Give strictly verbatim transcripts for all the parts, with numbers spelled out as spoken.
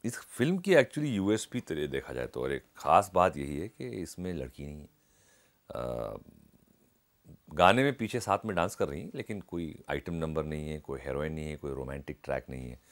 इस फिल्म की actually USP तरह देखा जाए तो, और एक ख़ास बात यही है कि इसमें लड़की नहीं है। आ, गाने में पीछे साथ में डांस कर रही हैं, लेकिन कोई आइटम नंबर नहीं है, कोई हेरोइन नहीं है, कोई रोमांटिक ट्रैक नहीं है।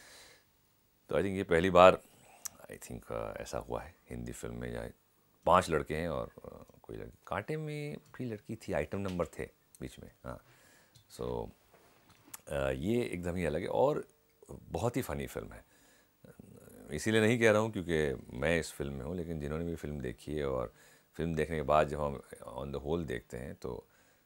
तो आई थिंक ये पहली बार आई थिंक ऐसा हुआ है हिंदी फिल्म में, या पांच लड़के हैं और uh, कोई लड़की, कांटे में भी लड़की थी, आइटम नंबर थे बीच में। हाँ, सो so, uh, ये एकदम ही अलग है और बहुत ही फ़नी फिल्म है। इसीलिए नहीं कह रहा हूँ क्योंकि मैं इस फिल्म में हूँ, लेकिन जिन्होंने भी फिल्म देखी है और फिल्म देखने के बाद जब हम ऑन द होल देखते हैं तो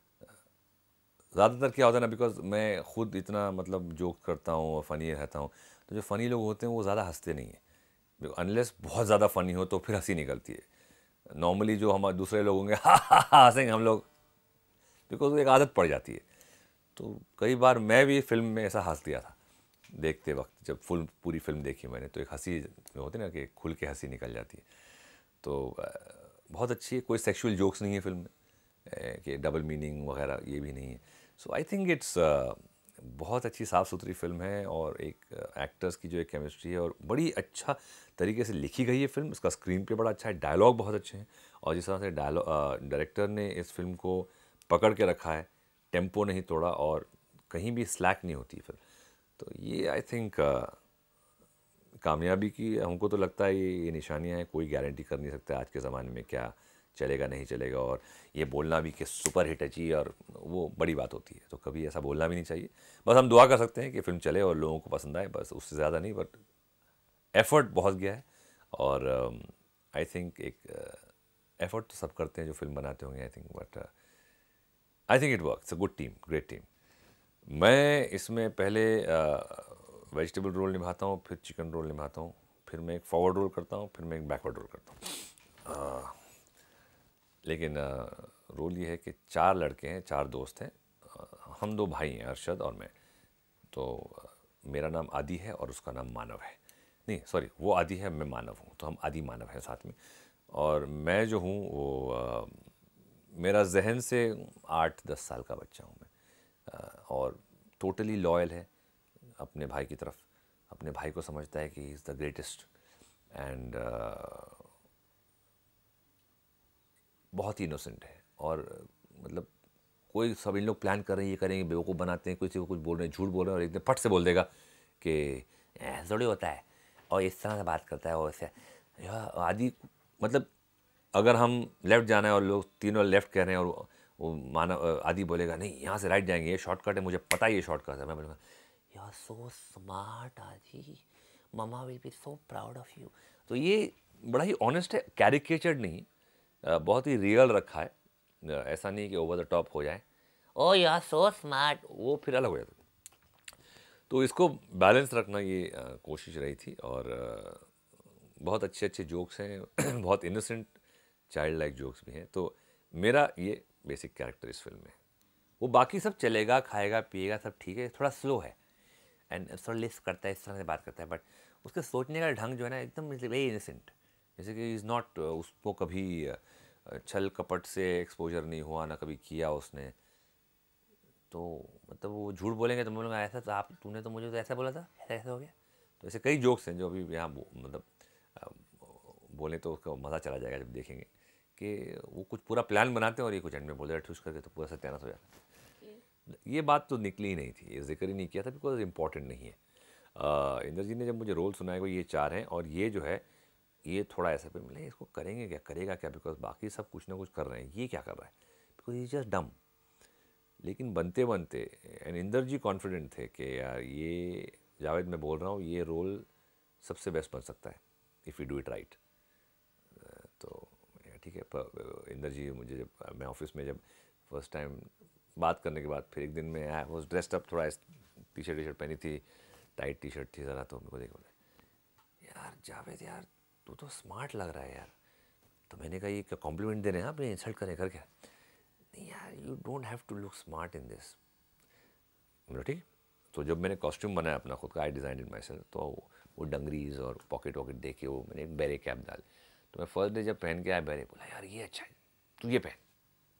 ज़्यादातर क्या होता है ना, बिकॉज मैं खुद इतना मतलब जोक करता हूँ और फ़नी रहता हूँ, तो जो फ़नी लोग होते हैं वो ज़्यादा हंसते नहीं हैं, अनलेस बहुत ज़्यादा फ़नी हो तो फिर हंसी निकलती है। नॉर्मली जो हम दूसरे लोग होंगे हा हा हा हंसेंगे हम लोग, बिकॉज एक आदत पड़ जाती है। तो कई बार मैं भी फिल्म में ऐसा हंस दिया था देखते वक्त, जब फुल पूरी फिल्म देखी मैंने, तो एक हंसी होती है ना कि खुल के हंसी निकल जाती है। तो बहुत अच्छी है, कोई सेक्सुअल जोक्स नहीं है फिल्म में कि डबल मीनिंग वगैरह, ये भी नहीं है। सो आई थिंक इट्स बहुत अच्छी साफ़ सुथरी फिल्म है, और एक एक्टर्स uh, की जो एक केमिस्ट्री है, और बड़ी अच्छा तरीके से लिखी गई है फिल्म। इसका स्क्रीन पे बड़ा अच्छा है, डायलॉग बहुत अच्छे हैं, और जिस तरह से डायलॉग डायरेक्टर ने इस फिल्म को पकड़ के रखा है, टेम्पो नहीं तोड़ा और कहीं भी स्लैक नहीं होती फिल्म। तो ये आई थिंक uh, कामयाबी की हमको तो लगता है ये ये निशानियाँ हैं, कोई गारंटी कर नहीं सकता आज के ज़माने में क्या चलेगा नहीं चलेगा, और ये बोलना भी कि सुपर हिट अच्छी, और वो बड़ी बात होती है, तो कभी ऐसा बोलना भी नहीं चाहिए। बस हम दुआ कर सकते हैं कि फिल्म चले और लोगों को पसंद आए, बस उससे ज़्यादा नहीं। बट एफ़र्ट बहुत गया है, और आई uh, थिंक एक एफ़र्ट uh, तो सब करते हैं जो फिल्म बनाते होंगे I think, but I think it works, a good team, great team. मैं इसमें पहले वेजिटेबल रोल निभाता हूँ, फिर चिकन रोल निभाता हूँ, फिर मैं एक फॉरवर्ड रोल करता हूँ, फिर मैं एक बैकवर्ड रोल करता हूँ। uh, लेकिन रोल ये है कि चार लड़के हैं, चार दोस्त हैं, हम दो भाई हैं, अरशद और मैं। तो मेरा नाम आदि है और उसका नाम मानव है, नहीं सॉरी, वो आदि है, मैं मानव हूँ, तो हम आदि मानव हैं साथ में। और मैं जो हूँ वो आ, मेरा जहन से आठ दस साल का बच्चा हूँ मैं, आ, और टोटली लॉयल है अपने भाई की तरफ, अपने भाई को समझता है कि he is the greatest, and बहुत ही इनोसेंट है। और मतलब कोई सब इन लोग प्लान कर रहे हैं, ये करेंगे, बेवकूफ़ बनाते हैं, किसी को कुछ बोल रहे हैं, झूठ बोल रहे हैं, और एकदम फट से बोल देगा कि थोड़ी होता है, और इस तरह से बात करता है, और ऐसे आदि। मतलब अगर हम लेफ़्ट जाना है और लोग तीनों लेफ़्ट कह रहे हैं, और वो मानव आदि बोलेगा नहीं यहाँ से राइट जाएंगे, ये शॉर्टकट है, मुझे पता है ये शॉर्टकट है, मैं बोलूँगा यू आर सो स्मार्ट आदि, mama will be so proud of you. तो ये बड़ा ही ऑनेस्ट है, कैरिकेचर्ड नहीं, बहुत ही रियल रखा है, ऐसा नहीं कि ओवर द टॉप हो जाए, oh you are so smart, वो फिर अलग हो जाता है। तो इसको बैलेंस रखना ये कोशिश रही थी, और बहुत अच्छे अच्छे जोक्स हैं बहुत इनोसेंट चाइल्ड लाइक जोक्स भी हैं। तो मेरा ये बेसिक कैरेक्टर इस फिल्म में, वो बाकी सब चलेगा, खाएगा पिएगा सब ठीक है, थोड़ा स्लो है एंड थोड़ा लिस्ट करता है, इस तरह से बात करता है, बट उसके सोचने का ढंग जो है ना एकदम वेरी इनोसेंट, जैसे कि इज़ नॉट, उसको कभी छल कपट से एक्सपोजर नहीं हुआ, ना कभी किया उसने। तो मतलब वो झूठ बोलेंगे तो मैं बोलूँगा ऐसा, तो आप तूने तो मुझे तो ऐसा बोला था, ऐसा ऐसा हो गया। तो ऐसे कई जोक्स हैं जो अभी यहाँ मतलब बोले तो उसका मज़ा चला जाएगा जब देखेंगे कि वो कुछ पूरा प्लान बनाते हैं और ये कुछ एंड में बोल रहे ठूस करके तो पूरा सत्यानाश हो जाता है। ये बात तो निकली ही नहीं थी, ये जिक्र ही नहीं किया था बिकॉज इम्पॉर्टेंट नहीं है। इंदर जी ने जब मुझे रोल सुनाया वो ये चार हैं, और ये जो है ये थोड़ा ऐसा पे मिले, इसको करेंगे क्या, करेगा क्या, बिकॉज बाकी सब कुछ ना कुछ कर रहे हैं, ये क्या कर रहा है, बिकॉज ये जस्ट डम। लेकिन बनते बनते एंड इंदर जी कॉन्फिडेंट थे कि यार ये जावेद मैं बोल रहा हूँ ये रोल सबसे बेस्ट बन सकता है if you do it right. तो ठीक है, पर इंदर जी मुझे जब मैं ऑफिस में जब फर्स्ट टाइम बात करने के बाद फिर एक दिन में आई वॉज ड्रेस्ड अप, थोड़ा टी शर्ट टी शर्ट पहनी थी, टाइट टी शर्ट थी ज़रा, तो मेरे को देख बोले यार जावेद यार तू तो स्मार्ट लग रहा है यार। तो मैंने कहा ये क्या कॉम्प्लीमेंट दे रहे हैं आप, ये इंसल्ट करें कर क्या? नहीं यार you don't have to look smart in this. मतलब ठीक। तो जब मैंने कॉस्ट्यूम बनाया अपना खुद का, I design it myself, तो वो डंगरीज और पॉकेट वॉकेट दे के वो मैंने एक बेरे कैप डाली। तो मैं फर्स्ट डे जब पहन के आया बेरे, बोला यार ये अच्छा है तू ये पहन।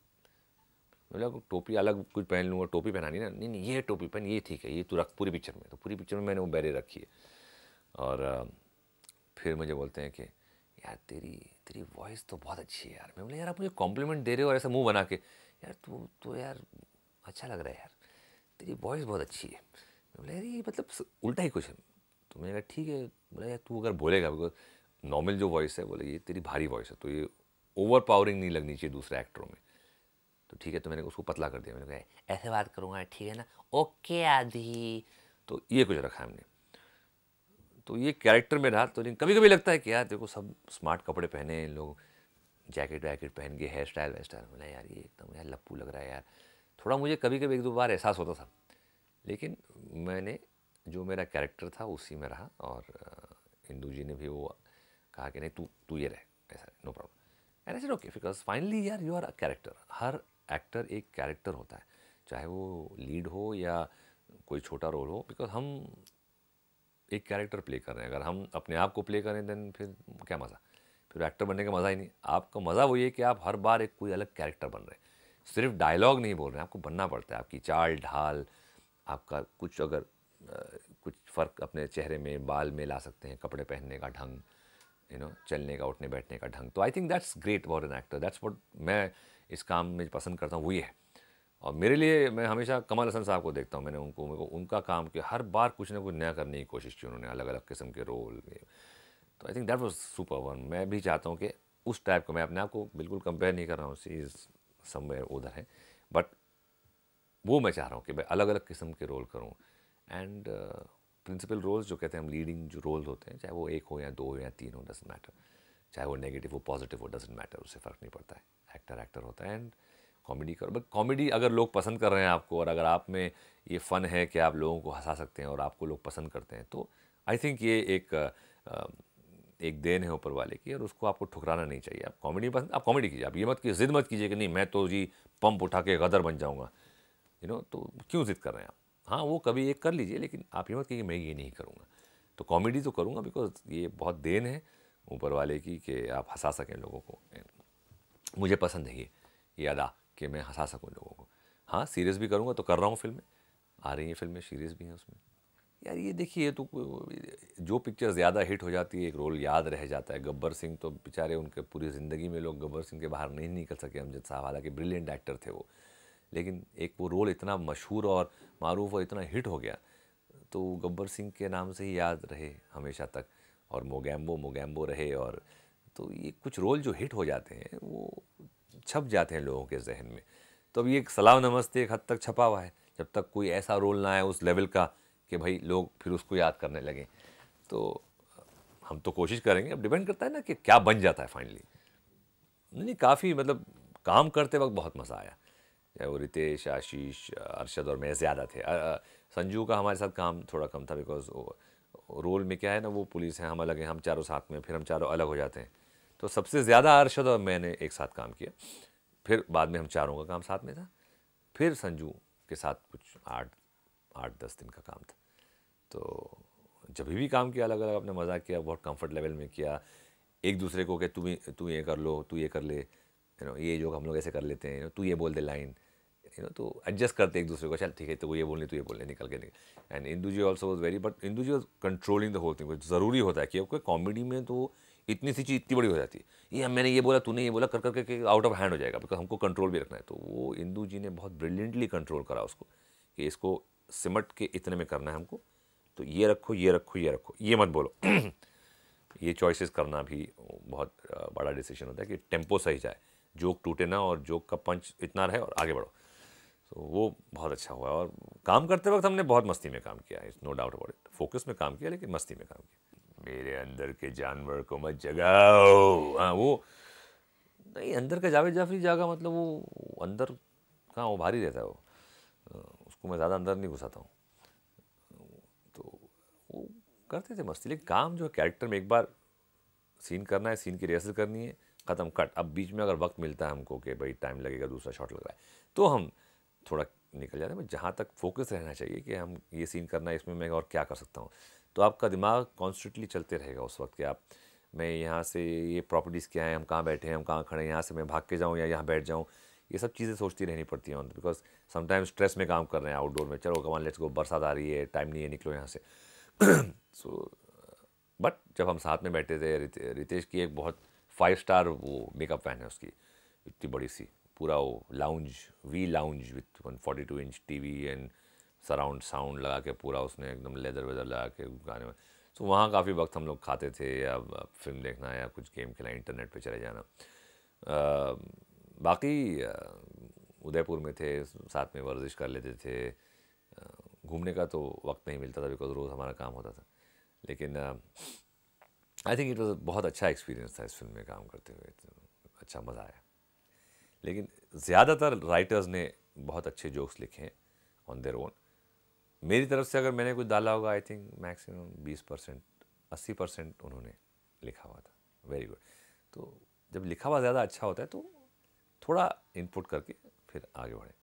बोला टोपी अलग कुछ पहन लूँगा, टोपी पहनानी ना, नहीं नहीं ये टोपी पहन, ये ठीक है, ये तू रख पूरी पिक्चर में। तो पूरी पिक्चर में मैंने वो बेरे रखी है। और फिर मुझे बोलते हैं कि यार तेरी तेरी वॉइस तो बहुत अच्छी है यार। मैं बोला यार आप मुझे कॉम्प्लीमेंट दे रहे हो और ऐसा मुंह बना के, यार तू तो यार अच्छा लग रहा है यार, तेरी वॉइस बहुत अच्छी है। मैं बोला यार ये मतलब उल्टा ही कुछ है। तो मैंने कहा ठीक है। बोला यार तू अगर बोलेगा, बिकॉज नॉर्मल जो वॉइस है, बोले ये तेरी भारी वॉइस है तो ये ओवर पावरिंग नहीं लगनी चाहिए दूसरे एक्टरों में, तो ठीक है। तो मैंने उसको पतला कर दिया। मैंने कहा ऐसे बात करूँगा ठीक है ना, ओके आदि। तो ये कुछ रखा है हमने। तो ये कैरेक्टर में रहा। तो कभी कभी लगता है कि यार देखो सब स्मार्ट कपड़े पहने हैं लोग, जैकेट वैकेट पहन के, हेयर स्टाइल वेयर स्टाइल, बोला यार ये एकदम यार लप्पू लग रहा है यार। थोड़ा मुझे कभी कभी एक दो बार एहसास होता था, लेकिन मैंने जो मेरा कैरेक्टर था उसी में रहा। और इंदू जी ने भी वो कहा कि नहीं तू तू ये रहे, ऐसा no problem. And I said okay, because finally यार यू आर अ कैरेक्टर। हर एक्टर एक कैरेक्टर होता है, चाहे वो लीड हो या कोई छोटा रोल हो, बिकॉज हम एक कैरेक्टर प्ले कर रहे हैं। अगर हम अपने आप को प्ले करें देन फिर क्या मज़ा, फिर एक्टर बनने का मज़ा ही नहीं। आपका मज़ा वही है कि आप हर बार एक कोई अलग कैरेक्टर बन रहे हैं, सिर्फ डायलॉग नहीं बोल रहे हैं, आपको बनना पड़ता है। आपकी चाल ढाल, आपका कुछ अगर आ, कुछ फ़र्क अपने चेहरे में, बाल में ला सकते हैं, कपड़े पहनने का ढंग, यू नो चलने का उठने बैठने का ढंग। तो I think that's great about an actor. That's what मैं इस काम में पसंद करता हूँ, वही है। और मेरे लिए मैं हमेशा कमल हसन साहब को देखता हूँ। मैंने उनको मेरे को उनका काम किया, हर बार कुछ ना कुछ नया करने की कोशिश की उन्होंने, अलग अलग किस्म के रोल। तो I think that was super one. मैं भी चाहता हूँ कि उस टाइप को, मैं अपने आप को बिल्कुल कंपेयर नहीं कर रहा हूँ, सी इज़ समवेयर उधर है, बट वो मैं चाह रहा हूँ कि मैं अलग अलग किस्म के रोल करूँ। एंड प्रिंसिपल रोल्स जो कहते हैं हम, लीडिंग जो रोल्स होते हैं, चाहे वो एक हो या दो हो या तीन हो, डजेंट मैटर। चाहे वो नेगेटिव हो पॉजिटिव हो, डजेंट मैटर, उससे फ़र्क नहीं पड़ता है। एक्टर एक्टर होता है। एंड कॉमेडी करो, बट कॉमेडी अगर लोग पसंद कर रहे हैं आपको, और अगर आप में ये फ़न है कि आप लोगों को हंसा सकते हैं और आपको लोग पसंद करते हैं, तो आई थिंक ये एक एक देन है ऊपर वाले की, और उसको आपको ठुकराना नहीं चाहिए। आप कॉमेडी पसंद, आप कॉमेडी कीजिए। आप ये मत कीजिए, जिद मत कीजिए कि नहीं मैं तो जी पंप उठा के गदर बन जाऊँगा, यू नो। तो क्यों जिद कर रहे हैं आप? हाँ वो कभी एक कर लीजिए, लेकिन आप ये मत कीजिए मैं ये नहीं करूँगा। तो कॉमेडी तो करूँगा, बिकॉज ये बहुत देन है ऊपर वाले की कि आप हंसा सकें लोगों को। मुझे पसंद है ये ये अदा कि मैं हंसा सकूं लोगों को। हाँ सीरियस भी करूँगा, तो कर रहा हूँ। फिल्में आ रही हैं, फिल्में सीरियस भी हैं उसमें। यार ये देखिए, तो जो पिक्चर ज़्यादा हिट हो जाती है, एक रोल याद रह जाता है। गब्बर सिंह तो बेचारे, उनके पूरी ज़िंदगी में लोग गब्बर सिंह के बाहर नहीं निकल सके। अमजद साहब हालांकि ब्रिलियंट एक्टर थे वो, लेकिन एक वो रोल इतना मशहूर और मारूफ और इतना हिट हो गया, तो गब्बर सिंह के नाम से ही याद रहे हमेशा तक। और मोगैम्बो मोगैम्बो रहे। और तो ये कुछ रोल जो हिट हो जाते हैं वो छप जाते हैं लोगों के जहन में। तो अब ये एक सलाम नमस्ते एक हद तक छपा हुआ है, जब तक कोई ऐसा रोल ना आए उस लेवल का कि भाई लोग फिर उसको याद करने लगें। तो हम तो कोशिश करेंगे, अब डिपेंड करता है ना कि क्या बन जाता है फाइनली। नहीं काफ़ी मतलब काम करते वक्त बहुत मज़ा आया। चाहे वो रितेश, आशीष, अरशद और मैं ज़्यादा थे। संजू का हमारे साथ काम थोड़ा कम था, बिकॉज रोल में क्या है ना, वो पुलिस है, हम अलग हैं, हम चारों साथ में, फिर हम चारों अलग हो जाते हैं। तो सबसे ज़्यादा अरशद और मैंने एक साथ काम किया। फिर बाद में हम चारों का काम साथ में था। फिर संजू के साथ कुछ आठ आठ दस दिन का काम था। तो जब भी काम किया अलग अलग अपने मज़ा किया, बहुत कंफर्ट लेवल में किया। एक दूसरे को कि तू तू ये कर लो, तू ये कर ले, यू नो ये जो हम लोग ऐसे कर लेते हैं, तू ये बोल दे लाइन, यू नो। तो एडजस्ट करते एक दूसरे को, चल ठीक है तो वो ये बोलने तू ये बोलने, निकल के निकल। And Indu ji also was very, but Indu ji was controlling the whole thing. ज़रूरी होता है कि कॉमेडी में तो इतनी सी चीज़ इतनी बड़ी हो जाती है, ये मैंने ये बोला तूने ये बोला, कर करके के आउट ऑफ हैंड हो जाएगा, बिकॉज हमको कंट्रोल भी रखना है। तो वो इंदू जी ने बहुत ब्रिलियंटली कंट्रोल करा उसको कि इसको सिमट के इतने में करना है हमको, तो ये रखो ये रखो ये रखो, ये मत बोलो। ये चॉइसेस करना भी बहुत बड़ा डिसीजन होता है कि टेम्पो सही जाए, जोक टूटे ना और जोक का पंच इतना रहे और आगे बढ़ो। तो वो बहुत अच्छा हुआ। और काम करते वक्त हमने बहुत मस्ती में काम किया, it's no doubt about it. Focus में काम किया लेकिन मस्ती में काम किया। मेरे अंदर के जानवर को मत जगाओ। हाँ वो नहीं, अंदर का जावेद जाफरी जागा मतलब वो अंदर कहाँ, वो भारी रहता है वो, उसको मैं ज़्यादा अंदर नहीं घुसाता हूँ। तो वो करते थे मस्ती, लेकिन काम जो है कैरेक्टर में एक बार सीन करना है, सीन की रिहर्सल करनी है, ख़त्म, कट। अब बीच में अगर वक्त मिलता है हमको कि भाई टाइम लगेगा, दूसरा शॉट लग रहा है, तो हम थोड़ा निकल जाते हैं। जहाँ तक फोकस रहना चाहिए कि हम ये सीन करना है, इसमें मैं और क्या कर सकता हूँ, तो आपका दिमाग कॉन्स्टेंटली चलते रहेगा उस वक्त कि आप, मैं यहाँ से ये प्रॉपर्टीज़ क्या हैं, हम कहाँ बैठे हैं, हम कहाँ खड़े हैं, यहाँ से मैं भाग के जाऊँ या यहाँ बैठ जाऊँ, ये सब चीज़ें सोचती रहनी पड़ती हैं। बिकॉज समटाइम्स स्ट्रेस में काम कर रहे हैं आउटडोर में, चलो कमान लेट्स गो, बरसात आ रही है, टाइम नहीं है, निकलो यहाँ से। सो बट जब हम साथ में बैठे थे, रिते, रितेश की एक बहुत फाइव स्टार वो मेकअप वैन है उसकी, इतनी बड़ी सी, पूरा वो lounge, V lounge with one forty two inch TV and surround sound लगा के, पूरा उसने एकदम लेदर वेदर लगा के गाने में। तो वहाँ काफ़ी वक्त हम लोग खाते थे, या फिल्म देखना या कुछ गेम खेलना, इंटरनेट पे चले जाना। आ, बाकी आ, उदयपुर में थे, साथ में वर्जिश कर लेते थे। घूमने का तो वक्त नहीं मिलता था बिकॉज रोज़ हमारा काम होता था, लेकिन आई थिंक इट वॉज बहुत अच्छा एक्सपीरियंस था इस फिल्म में काम करते हुए, अच्छा मज़ा आया। लेकिन ज़्यादातर राइटर्स ने बहुत अच्छे जोक्स लिखे हैं ऑन देयर ओन। मेरी तरफ से अगर मैंने कुछ डाला होगा, आई थिंक मैक्सिमम बीस परसेंट अस्सी परसेंट उन्होंने लिखा हुआ था। Very good. तो जब लिखा हुआ ज़्यादा अच्छा होता है तो थोड़ा इनपुट करके फिर आगे बढ़ें।